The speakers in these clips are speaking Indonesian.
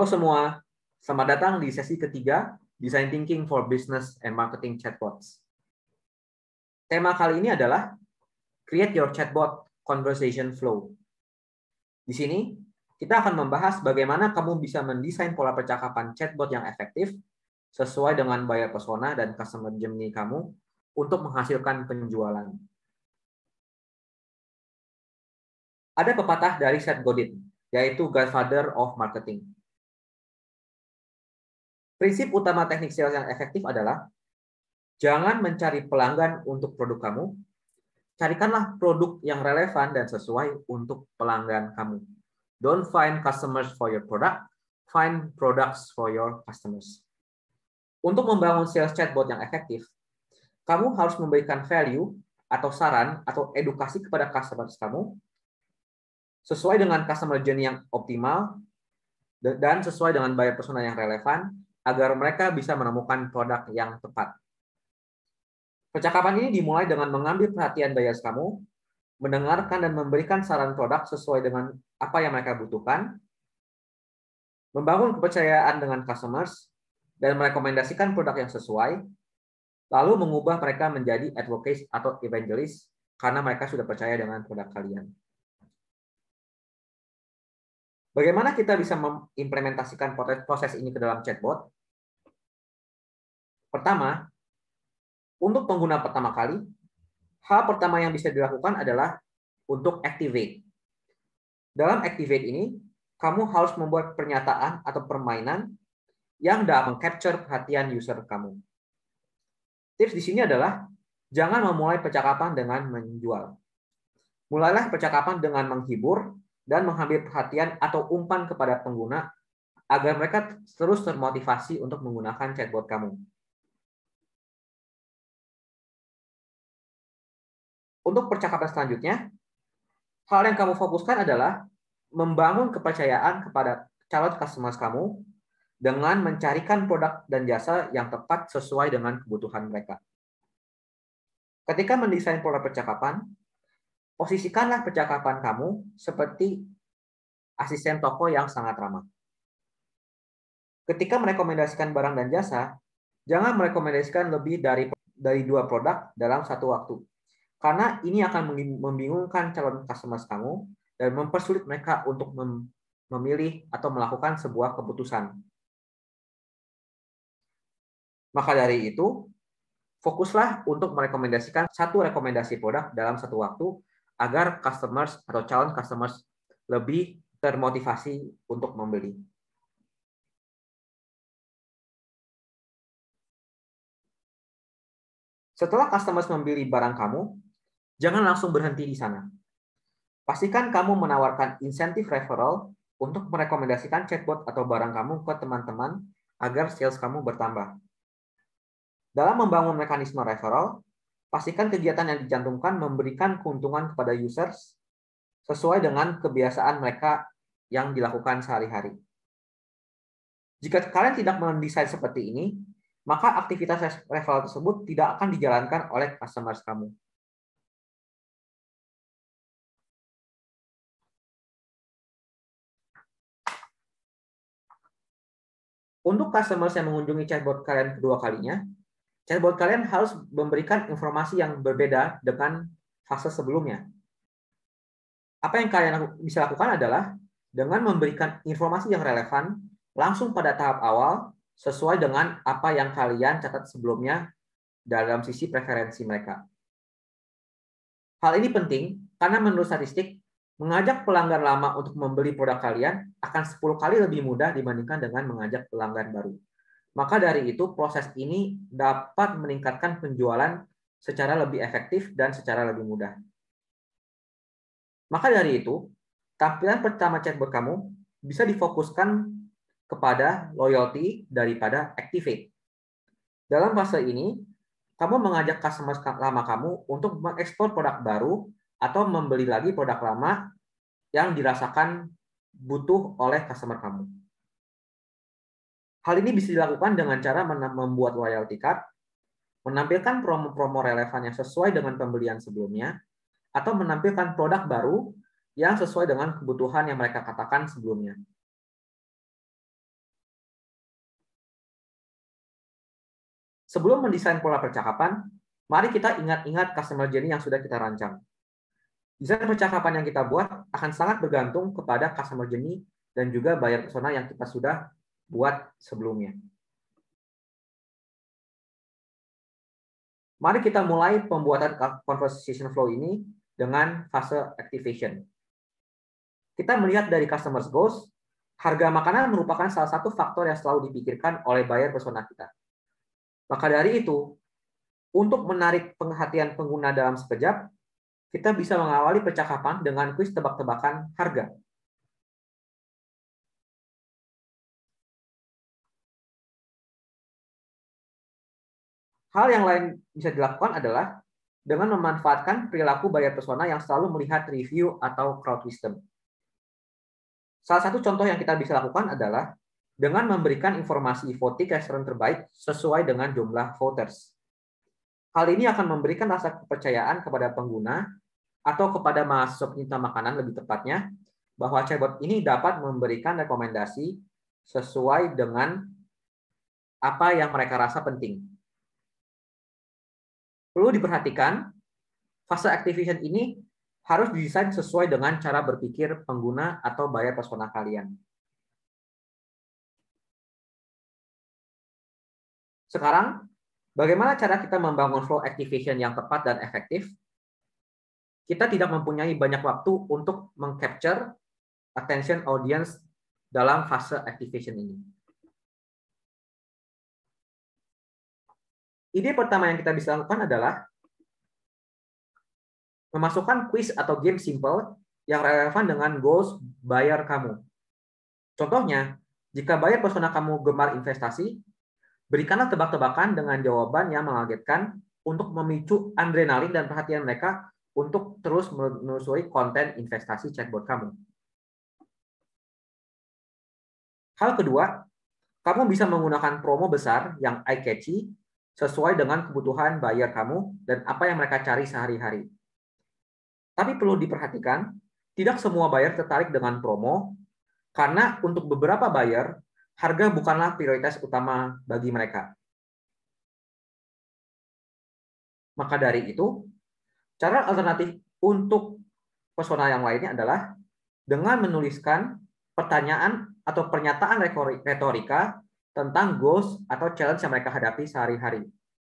Halo semua, selamat datang di sesi ketiga Design Thinking for Business and Marketing Chatbots. Tema kali ini adalah Create Your Chatbot Conversation Flow. Di sini, kita akan membahas bagaimana kamu bisa mendesain pola percakapan chatbot yang efektif sesuai dengan buyer persona dan customer journey kamu untuk menghasilkan penjualan. Ada pepatah dari Seth Godin, yaitu Godfather of Marketing. Prinsip utama teknik sales yang efektif adalah jangan mencari pelanggan untuk produk kamu, carikanlah produk yang relevan dan sesuai untuk pelanggan kamu. Don't find customers for your product, find products for your customers. Untuk membangun sales chatbot yang efektif, kamu harus memberikan value atau saran atau edukasi kepada customers kamu sesuai dengan customer journey yang optimal dan sesuai dengan buyer persona yang relevan agar mereka bisa menemukan produk yang tepat. Percakapan ini dimulai dengan mengambil perhatian buyers kamu, mendengarkan dan memberikan saran produk sesuai dengan apa yang mereka butuhkan, membangun kepercayaan dengan customers, dan merekomendasikan produk yang sesuai, lalu mengubah mereka menjadi advocates atau evangelist karena mereka sudah percaya dengan produk kalian. Bagaimana kita bisa mengimplementasikan proses ini ke dalam chatbot? Pertama, untuk pengguna pertama kali, hal pertama yang bisa dilakukan adalah untuk activate. Dalam activate ini, kamu harus membuat pernyataan atau permainan yang dapat meng-capture perhatian user kamu. Tips di sini adalah, jangan memulai percakapan dengan menjual. Mulailah percakapan dengan menghibur dan mengambil perhatian atau umpan kepada pengguna agar mereka terus termotivasi untuk menggunakan chatbot kamu. Untuk percakapan selanjutnya, hal yang kamu fokuskan adalah membangun kepercayaan kepada calon customer kamu dengan mencarikan produk dan jasa yang tepat sesuai dengan kebutuhan mereka. Ketika mendesain pola percakapan, posisikanlah percakapan kamu seperti asisten toko yang sangat ramah. Ketika merekomendasikan barang dan jasa, jangan merekomendasikan lebih dari 2 produk dalam satu waktu. Karena ini akan membingungkan calon customer kamu dan mempersulit mereka untuk memilih atau melakukan sebuah keputusan. Maka dari itu, fokuslah untuk merekomendasikan satu rekomendasi produk dalam satu waktu agar customers atau calon customers lebih termotivasi untuk membeli. Setelah customers membeli barang kamu, jangan langsung berhenti di sana. Pastikan kamu menawarkan insentif referral untuk merekomendasikan chatbot atau barang kamu ke teman-teman agar sales kamu bertambah. Dalam membangun mekanisme referral, pastikan kegiatan yang dicantumkan memberikan keuntungan kepada users sesuai dengan kebiasaan mereka yang dilakukan sehari-hari. Jika kalian tidak mendesain seperti ini, maka aktivitas referral tersebut tidak akan dijalankan oleh customers kamu. Untuk customers yang mengunjungi chatbot kalian kedua kalinya, chatbot kalian harus memberikan informasi yang berbeda dengan fase sebelumnya. Apa yang kalian bisa lakukan adalah dengan memberikan informasi yang relevan langsung pada tahap awal sesuai dengan apa yang kalian catat sebelumnya dalam sisi preferensi mereka. Hal ini penting karena menurut statistik, mengajak pelanggan lama untuk membeli produk kalian akan 10 kali lebih mudah dibandingkan dengan mengajak pelanggan baru. Maka dari itu, proses ini dapat meningkatkan penjualan secara lebih efektif dan secara lebih mudah. Maka dari itu, tampilan pertama chatbot kamu bisa difokuskan kepada loyalty daripada activate. Dalam fase ini, kamu mengajak customer lama kamu untuk mengekspor produk baru atau membeli lagi produk lama yang dirasakan butuh oleh customer kamu. Hal ini bisa dilakukan dengan cara membuat loyalty card, menampilkan promo-promo relevan yang sesuai dengan pembelian sebelumnya, atau menampilkan produk baru yang sesuai dengan kebutuhan yang mereka katakan sebelumnya. Sebelum mendesain pola percakapan, mari kita ingat-ingat customer journey yang sudah kita rancang. Desain percakapan yang kita buat akan sangat bergantung kepada customer journey dan juga buyer persona yang kita sudah buat sebelumnya. Mari kita mulai pembuatan conversation flow ini dengan fase activation. Kita melihat dari customers goals, harga makanan merupakan salah satu faktor yang selalu dipikirkan oleh buyer persona kita. Maka dari itu, untuk menarik perhatian pengguna dalam sekejap, kita bisa mengawali percakapan dengan kuis tebak-tebakan harga. Hal yang lain bisa dilakukan adalah dengan memanfaatkan perilaku buyer persona yang selalu melihat review atau crowd wisdom. Salah satu contoh yang kita bisa lakukan adalah dengan memberikan informasi voting restoran terbaik sesuai dengan jumlah voters. Hal ini akan memberikan rasa kepercayaan kepada pengguna atau kepada mahasiswa pencinta makanan lebih tepatnya, bahwa chatbot ini dapat memberikan rekomendasi sesuai dengan apa yang mereka rasa penting. Perlu diperhatikan, fase activation ini harus didesain sesuai dengan cara berpikir pengguna atau buyer persona kalian. Sekarang, bagaimana cara kita membangun flow activation yang tepat dan efektif? Kita tidak mempunyai banyak waktu untuk meng-capture attention audience dalam fase activation ini. Ide pertama yang kita bisa lakukan adalah memasukkan quiz atau game simple yang relevan dengan goals buyer kamu. Contohnya, jika buyer persona kamu gemar investasi, berikanlah tebak-tebakan dengan jawaban yang mengagetkan untuk memicu adrenalin dan perhatian mereka untuk terus menelusuri konten investasi chatbot kamu. Hal kedua, kamu bisa menggunakan promo besar yang eye-catchy sesuai dengan kebutuhan buyer kamu dan apa yang mereka cari sehari-hari. Tapi perlu diperhatikan, tidak semua buyer tertarik dengan promo, karena untuk beberapa buyer, harga bukanlah prioritas utama bagi mereka. Maka dari itu, cara alternatif untuk persona yang lainnya adalah dengan menuliskan pertanyaan atau pernyataan retorika tentang goals atau challenge yang mereka hadapi sehari-hari.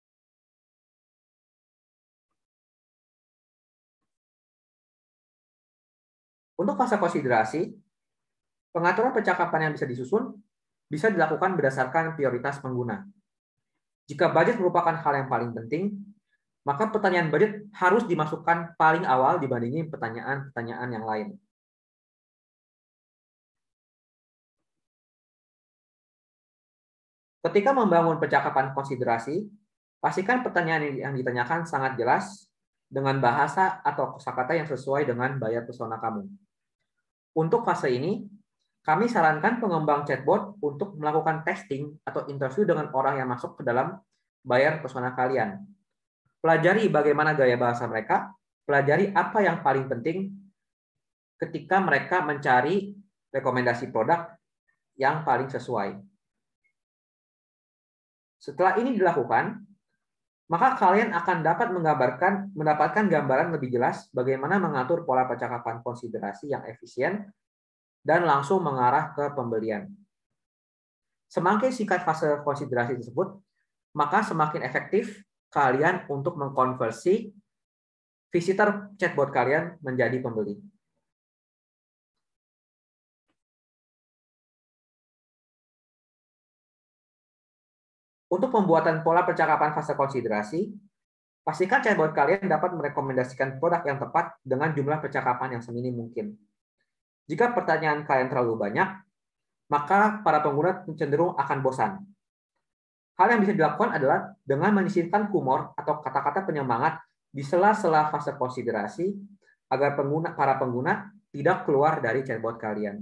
Untuk fase konsiderasi, pengaturan percakapan yang bisa disusun bisa dilakukan berdasarkan prioritas pengguna. Jika budget merupakan hal yang paling penting, maka pertanyaan budget harus dimasukkan paling awal dibandingin pertanyaan-pertanyaan yang lain. Ketika membangun percakapan konsiderasi, pastikan pertanyaan yang ditanyakan sangat jelas dengan bahasa atau kosakata yang sesuai dengan buyer persona kamu. Untuk fase ini, kami sarankan pengembang chatbot untuk melakukan testing atau interview dengan orang yang masuk ke dalam buyer persona kalian. Pelajari bagaimana gaya bahasa mereka, pelajari apa yang paling penting ketika mereka mencari rekomendasi produk yang paling sesuai. Setelah ini dilakukan, maka kalian akan dapat mendapatkan gambaran lebih jelas bagaimana mengatur pola percakapan konsiderasi yang efisien dan langsung mengarah ke pembelian. Semakin singkat fase konsiderasi tersebut, maka semakin efektif kalian untuk mengkonversi visitor chatbot kalian menjadi pembeli. Untuk pembuatan pola percakapan fase konsiderasi, pastikan chatbot kalian dapat merekomendasikan produk yang tepat dengan jumlah percakapan yang seminim mungkin. Jika pertanyaan kalian terlalu banyak, maka para pengguna cenderung akan bosan. Hal yang bisa dilakukan adalah dengan menyisipkan humor atau kata-kata penyemangat di sela-sela fase konsiderasi agar para pengguna tidak keluar dari chatbot kalian.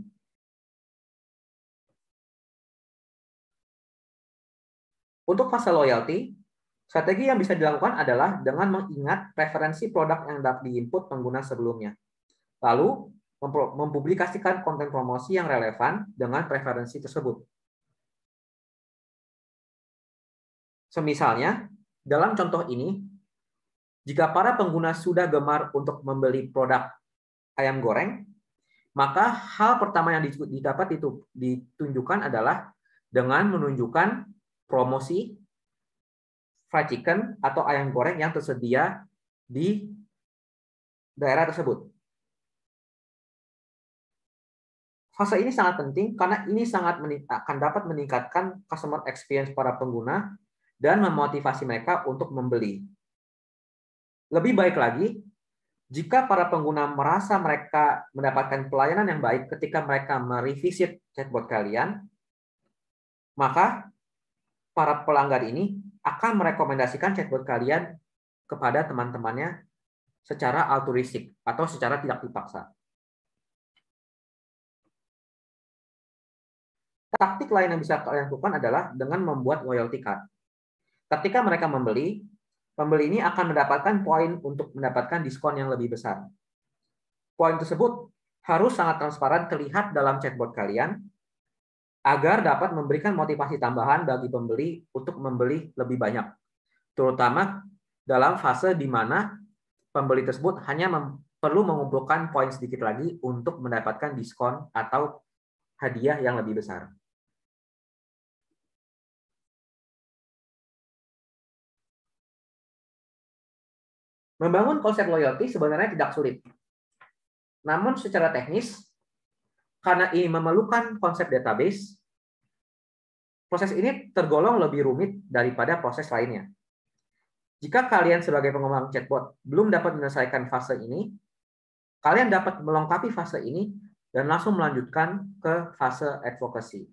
Untuk fase loyalty, strategi yang bisa dilakukan adalah dengan mengingat preferensi produk yang dapat diinput pengguna sebelumnya. Lalu, mempublikasikan konten promosi yang relevan dengan preferensi tersebut. Semisalnya, dalam contoh ini, jika para pengguna sudah gemar untuk membeli produk ayam goreng, maka hal pertama yang didapat itu ditunjukkan adalah dengan menunjukkan promosi fried chicken atau ayam goreng yang tersedia di daerah tersebut. Fase ini sangat penting karena ini akan dapat meningkatkan customer experience para pengguna dan memotivasi mereka untuk membeli. Lebih baik lagi, jika para pengguna merasa mereka mendapatkan pelayanan yang baik ketika mereka merevisit chatbot kalian, maka para pelanggan ini akan merekomendasikan chatbot kalian kepada teman-temannya secara altruistik atau secara tidak dipaksa. Taktik lain yang bisa kalian lakukan adalah dengan membuat loyalty card. Ketika mereka membeli, pembeli ini akan mendapatkan poin untuk mendapatkan diskon yang lebih besar. Poin tersebut harus sangat transparan terlihat dalam chatbot kalian agar dapat memberikan motivasi tambahan bagi pembeli untuk membeli lebih banyak, terutama dalam fase di mana pembeli tersebut hanya perlu mengumpulkan poin sedikit lagi untuk mendapatkan diskon atau hadiah yang lebih besar. Membangun konsep loyalty sebenarnya tidak sulit. Namun secara teknis, karena ini memerlukan konsep database, proses ini tergolong lebih rumit daripada proses lainnya. Jika kalian sebagai pengembang chatbot belum dapat menyelesaikan fase ini, kalian dapat melengkapi fase ini dan langsung melanjutkan ke fase advocacy.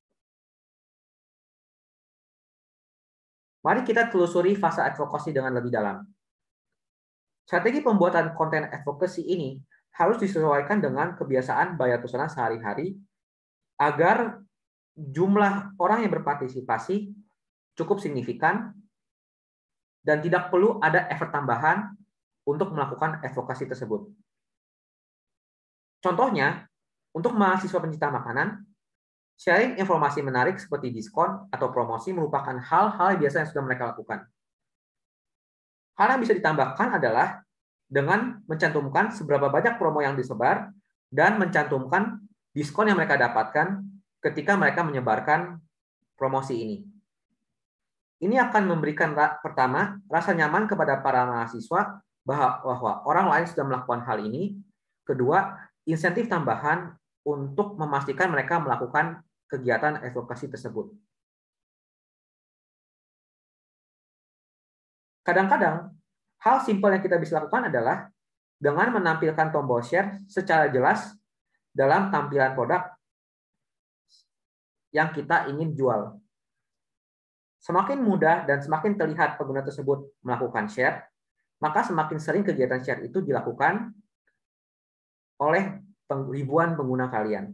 Mari kita telusuri fase advocacy dengan lebih dalam. Strategi pembuatan konten advocacy ini harus disesuaikan dengan kebiasaan buyer persona sehari-hari agar jumlah orang yang berpartisipasi cukup signifikan dan tidak perlu ada effort tambahan untuk melakukan advokasi tersebut. Contohnya, untuk mahasiswa pencinta makanan, sharing informasi menarik seperti diskon atau promosi merupakan hal-hal biasa yang sudah mereka lakukan. Hal yang bisa ditambahkan adalah dengan mencantumkan seberapa banyak promo yang disebar dan mencantumkan diskon yang mereka dapatkan ketika mereka menyebarkan promosi ini. Ini akan memberikan pertama rasa nyaman kepada para mahasiswa bahwa orang lain sudah melakukan hal ini. Kedua, insentif tambahan untuk memastikan mereka melakukan kegiatan advokasi tersebut. Kadang-kadang, hal simpel yang kita bisa lakukan adalah dengan menampilkan tombol share secara jelas dalam tampilan produk yang kita ingin jual. Semakin mudah dan semakin terlihat pengguna tersebut melakukan share, maka semakin sering kegiatan share itu dilakukan oleh ribuan pengguna kalian.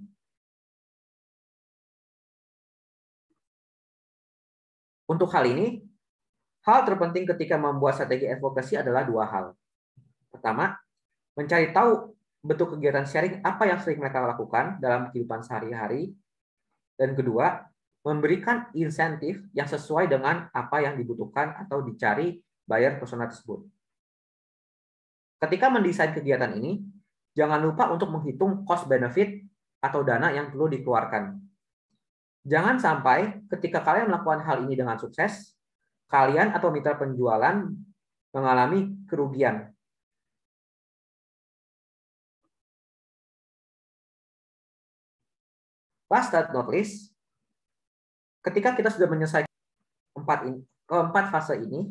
Untuk hal ini, hal terpenting ketika membuat strategi advokasi adalah dua hal. Pertama, mencari tahu bentuk kegiatan sharing apa yang sering mereka lakukan dalam kehidupan sehari-hari. Dan kedua, memberikan insentif yang sesuai dengan apa yang dibutuhkan atau dicari buyer persona tersebut. Ketika mendesain kegiatan ini, jangan lupa untuk menghitung cost benefit atau dana yang perlu dikeluarkan. Jangan sampai ketika kalian melakukan hal ini dengan sukses, kalian atau mitra penjualan mengalami kerugian. Last but not least, ketika kita sudah menyelesaikan keempat fase ini,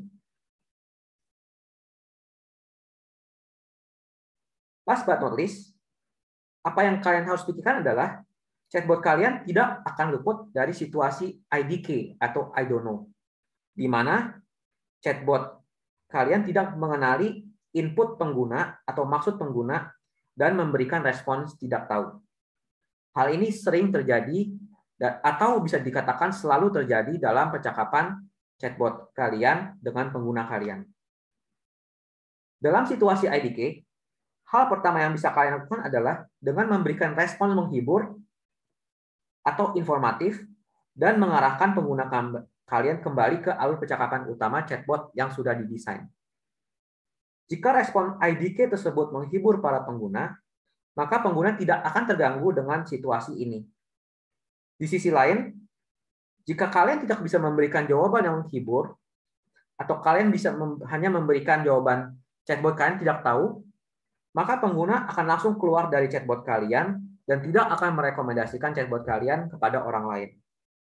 last but not least, apa yang kalian harus pikirkan adalah chatbot kalian tidak akan luput dari situasi IDK atau I don't know, di mana chatbot kalian tidak mengenali input pengguna atau maksud pengguna dan memberikan respons tidak tahu. Hal ini sering terjadi atau bisa dikatakan selalu terjadi dalam percakapan chatbot kalian dengan pengguna kalian. Dalam situasi IDK, hal pertama yang bisa kalian lakukan adalah dengan memberikan respons menghibur atau informatif dan mengarahkan pengguna kalian kembali ke alur percakapan utama chatbot yang sudah didesain. Jika respon IDK tersebut menghibur para pengguna, maka pengguna tidak akan terganggu dengan situasi ini. Di sisi lain, jika kalian tidak bisa memberikan jawaban yang menghibur, atau kalian bisa hanya memberikan jawaban chatbot kalian tidak tahu, maka pengguna akan langsung keluar dari chatbot kalian dan tidak akan merekomendasikan chatbot kalian kepada orang lain.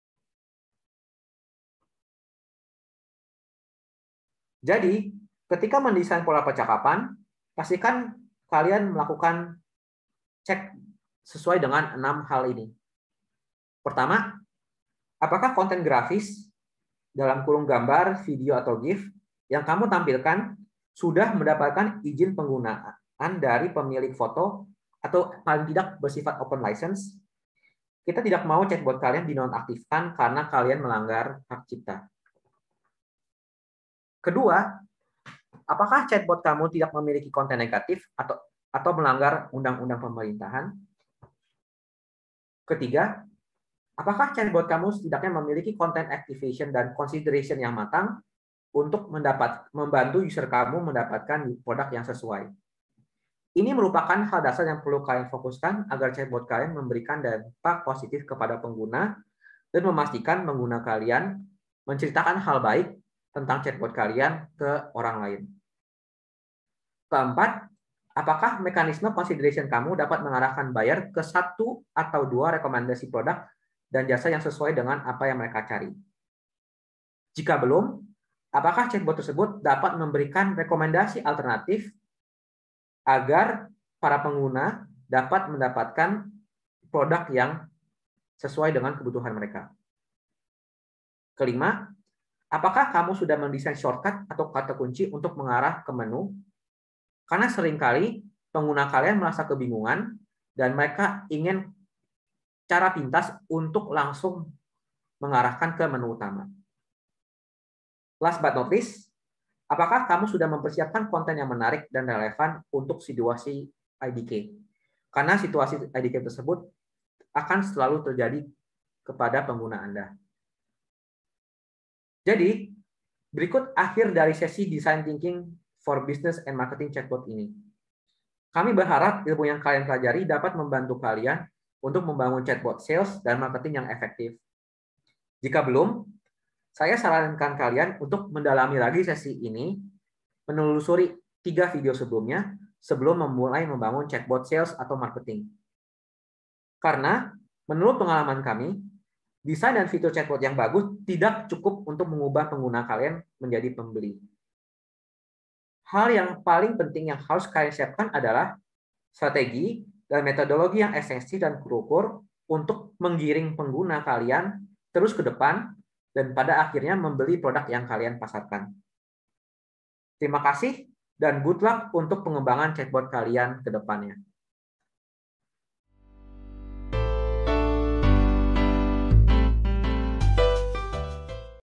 Jadi, ketika mendesain pola percakapan, pastikan kalian melakukan cek sesuai dengan 6 hal ini. Pertama, apakah konten grafis dalam kurung gambar, video, atau GIF yang kamu tampilkan sudah mendapatkan izin penggunaan dari pemilik foto atau paling tidak bersifat open license? Kita tidak mau chatbot kalian dinonaktifkan karena kalian melanggar hak cipta. Kedua, apakah chatbot kamu tidak memiliki konten negatif atau melanggar undang-undang pemerintahan? Ketiga, apakah chatbot kamu setidaknya memiliki content activation dan consideration yang matang untuk membantu user kamu mendapatkan produk yang sesuai? Ini merupakan hal dasar yang perlu kalian fokuskan agar chatbot kalian memberikan dampak positif kepada pengguna dan memastikan pengguna kalian menceritakan hal baik tentang chatbot kalian ke orang lain. Keempat, apakah mekanisme consideration kamu dapat mengarahkan buyer ke 1 atau 2 rekomendasi produk dan jasa yang sesuai dengan apa yang mereka cari? Jika belum, apakah chatbot tersebut dapat memberikan rekomendasi alternatif agar para pengguna dapat mendapatkan produk yang sesuai dengan kebutuhan mereka? Kelima, apakah kamu sudah mendesain shortcut atau kata kunci untuk mengarah ke menu? Karena seringkali pengguna kalian merasa kebingungan dan mereka ingin cara pintas untuk langsung mengarahkan ke menu utama. Last but not least, apakah kamu sudah mempersiapkan konten yang menarik dan relevan untuk situasi IDK? Karena situasi IDK tersebut akan selalu terjadi kepada pengguna Anda. Jadi, berikut akhir dari sesi Design Thinking for Business and Marketing Chatbot ini. Kami berharap ilmu yang kalian pelajari dapat membantu kalian untuk membangun chatbot sales dan marketing yang efektif. Jika belum, saya sarankan kalian untuk mendalami lagi sesi ini, menelusuri 3 video sebelumnya sebelum memulai membangun chatbot sales atau marketing. Karena menurut pengalaman kami, desain dan fitur chatbot yang bagus tidak cukup untuk mengubah pengguna kalian menjadi pembeli. Hal yang paling penting yang harus kalian siapkan adalah strategi dan metodologi yang esensi dan terukur untuk menggiring pengguna kalian terus ke depan dan pada akhirnya membeli produk yang kalian pasarkan. Terima kasih dan good luck untuk pengembangan chatbot kalian ke depannya.